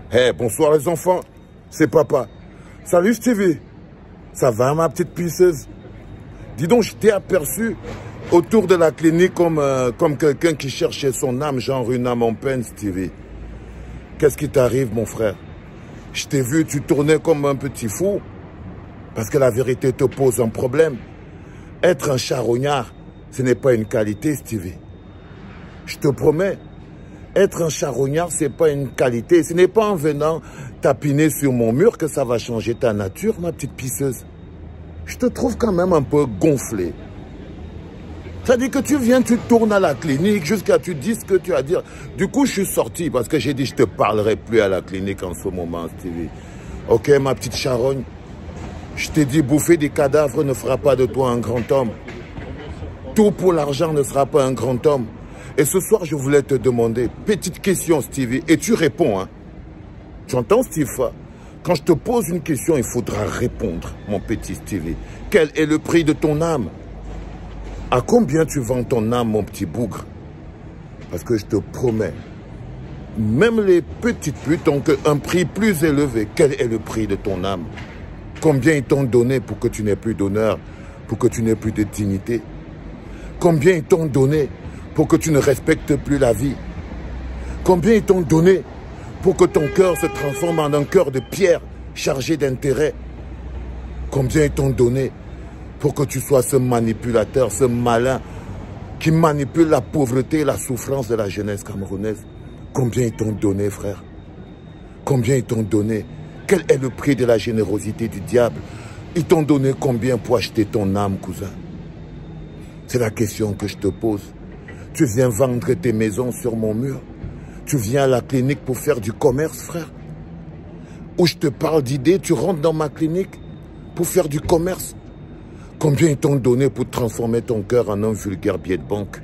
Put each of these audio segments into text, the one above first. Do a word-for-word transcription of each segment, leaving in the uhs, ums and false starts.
Hey, bonsoir les enfants, c'est papa. Salut Stevie, ça va ma petite pisseuse? Dis donc, je t'ai aperçu autour de la clinique comme, euh, comme quelqu'un qui cherchait son âme, genre une âme en peine, Stevie. Qu'est-ce qui t'arrive, mon frère? Je t'ai vu, tu tournais comme un petit fou, parce que la vérité te pose un problème. Être un charognard, ce n'est pas une qualité, Stevie. Je te promets, être un charognard, ce n'est pas une qualité. Ce n'est pas en venant tapiner sur mon mur que ça va changer ta nature, ma petite pisseuse. Je te trouve quand même un peu gonflé. Ça dit que tu viens, tu tournes à la clinique jusqu'à tu dis ce que tu as à dire. Du coup, je suis sorti parce que j'ai dit je te parlerai plus à la clinique en ce moment, Stevie. Ok, ma petite charogne. Je t'ai dit, bouffer des cadavres ne fera pas de toi un grand homme. Tout pour l'argent ne sera pas un grand homme. Et ce soir, je voulais te demander, petite question, Stevie, et tu réponds, hein. Tu entends, Steve? Quand je te pose une question, il faudra répondre, mon petit Stevie. Quel est le prix de ton âme? À combien tu vends ton âme, mon petit bougre? Parce que je te promets, même les petites putes ont un prix plus élevé. Quel est le prix de ton âme? Combien ils t'ont donné pour que tu n'aies plus d'honneur, pour que tu n'aies plus de dignité? Combien ils t'ont donné pour que tu ne respectes plus la vie? Combien ils t'ont donné pour que ton cœur se transforme en un cœur de pierre chargé d'intérêt? Combien ils t'ont donné pour que tu sois ce manipulateur, ce malin qui manipule la pauvreté et la souffrance de la jeunesse camerounaise? Combien ils t'ont donné, frère? Combien ils t'ont donné? Quel est le prix de la générosité du diable? Ils t'ont donné combien pour acheter ton âme, cousin? C'est la question que je te pose. Tu viens vendre tes maisons sur mon mur? Tu viens à la clinique pour faire du commerce, frère? Où je te parle d'idées, tu rentres dans ma clinique pour faire du commerce? Combien ils t'ont donné pour transformer ton cœur en un vulgaire billet de banque?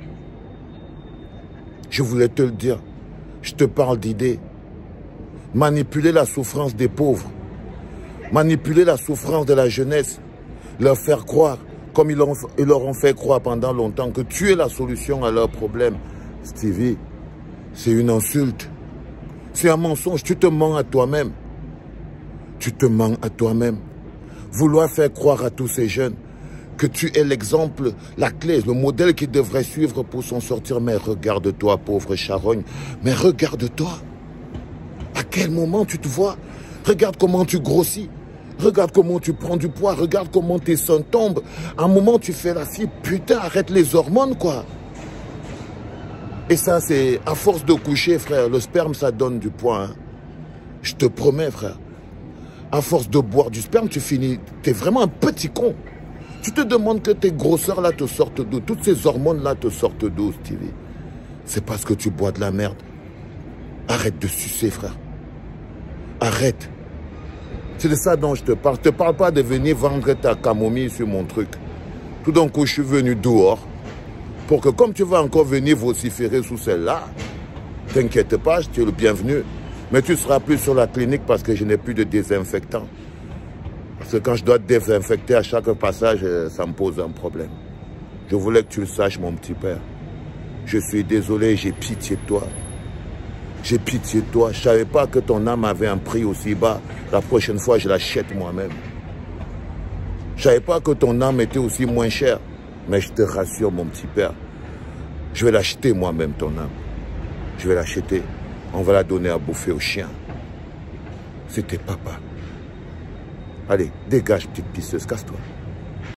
Je voulais te le dire. Je te parle d'idées. Manipuler la souffrance des pauvres. Manipuler la souffrance de la jeunesse. Leur faire croire, comme ils, ont, ils leur ont fait croire pendant longtemps, que tu es la solution à leurs problèmes. Stevie, c'est une insulte. C'est un mensonge. Tu te mens à toi-même. Tu te mens à toi-même. Vouloir faire croire à tous ces jeunes que tu es l'exemple, la clé, le modèle qu'ils devraient suivre pour s'en sortir. Mais regarde-toi, pauvre charogne. Mais regarde-toi. À quel moment tu te vois? Regarde comment tu grossis. Regarde comment tu prends du poids. Regarde comment tes seins tombent. À un moment, tu fais la fille. Putain, arrête les hormones, quoi. Et ça, c'est à force de coucher, frère. Le sperme, ça donne du poids. Hein. Je te promets, frère. À force de boire du sperme, tu finis. T'es vraiment un petit con. Tu te demandes que tes grosseurs-là te sortent d'où. Toutes ces hormones-là te sortent d'où, Stevie? C'est parce que tu bois de la merde. Arrête de sucer, frère. Arrête. C'est de ça dont je te parle. Je ne te parle pas de venir vendre ta camomille sur mon truc. Tout d'un coup, je suis venu dehors pour que, comme tu vas encore venir vociférer sous celle-là, t'inquiète pas, tu es le bienvenu. Mais tu ne seras plus sur la clinique parce que je n'ai plus de désinfectant. Parce que quand je dois te désinfecter à chaque passage, ça me pose un problème. Je voulais que tu le saches, mon petit père. Je suis désolé, j'ai pitié de toi. J'ai pitié de toi. Je ne savais pas que ton âme avait un prix aussi bas. La prochaine fois, je l'achète moi-même. Je ne savais pas que ton âme était aussi moins chère. Mais je te rassure, mon petit père, je vais l'acheter moi-même, ton âme. Je vais l'acheter. On va la donner à bouffer aux chiens. C'était papa. Allez, dégage, petite pisseuse, casse-toi.